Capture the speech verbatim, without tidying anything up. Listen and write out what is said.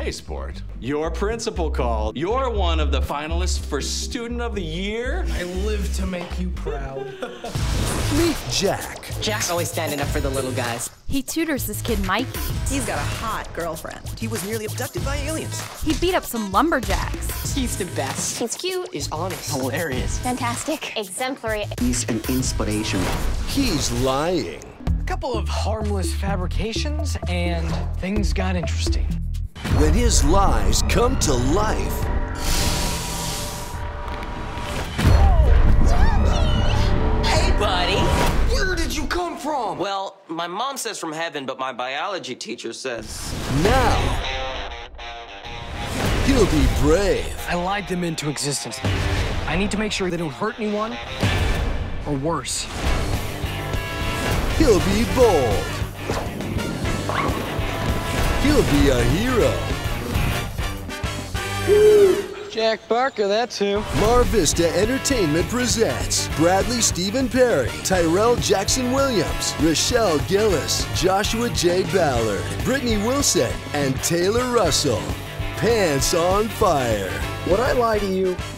Hey, Sport. Your principal called. You're one of the finalists for Student of the Year. I live to make you proud. Meet Jack. Jack's always standing up for the little guys. He tutors this kid Mikey. He's got a hot girlfriend. He was nearly abducted by aliens. He beat up some lumberjacks. He's the best. He's cute. He's honest. Hilarious. Fantastic. Exemplary. He's an inspiration. He's lying. A couple of harmless fabrications, and things got interesting. When his lies come to life. Hey, buddy. Where did you come from? Well, my mom says from heaven, but my biology teacher says... Now, he'll be brave. I lied them into existence. I need to make sure they don't hurt anyone, or worse. He'll be bold. He'll be a hero. Jack Barker, that's who. Mar Vista Entertainment presents Bradley Stephen Perry, Tyrell Jackson Williams, Rochelle Gillis, Joshua J. Ballard, Brittany Wilson, and Taylor Russell. Pants on Fire. Would I lie to you